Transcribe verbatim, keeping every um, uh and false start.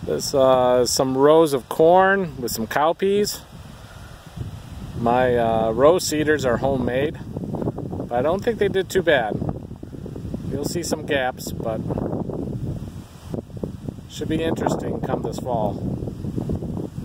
This uh, some rows of corn with some cowpeas. My uh, row seeders are homemade, but I don't think they did too bad. You'll see some gaps, but should be interesting come this fall.